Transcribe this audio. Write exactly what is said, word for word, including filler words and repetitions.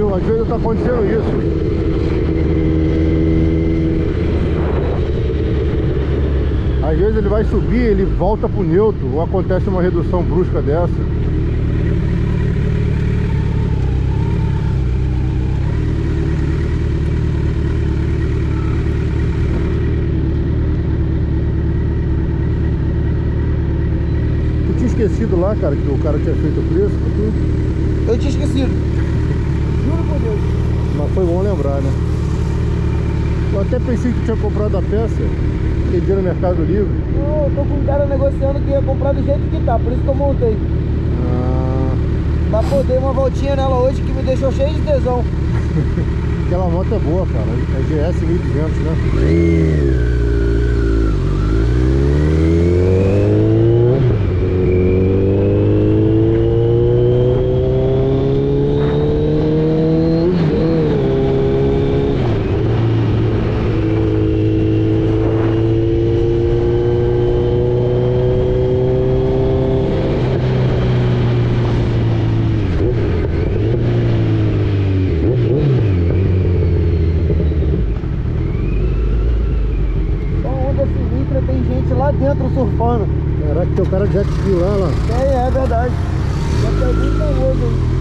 viu? Às vezes tá acontecendo isso. Às vezes ele vai subir, ele volta pro neutro, ou acontece uma redução brusca dessa. Tu tinha esquecido lá, cara, que o cara tinha feito o preço pra tu? Eu tinha esquecido. Juro por Deus. Mas foi bom lembrar, né? Eu até pensei que tinha comprado a peça, pedi no Mercado Livre. Não, eu tô com um cara negociando que ia comprar do jeito que tá, por isso que eu montei. Ah. Pra poder uma voltinha nela hoje que me deixou cheio de tesão. Aquela moto é boa, cara. É G S mil e duzentos, né? Tem gente lá dentro surfando. Caraca, tem o cara de jet ski lá, lá. É, é verdade. Já tem algum famoso aí.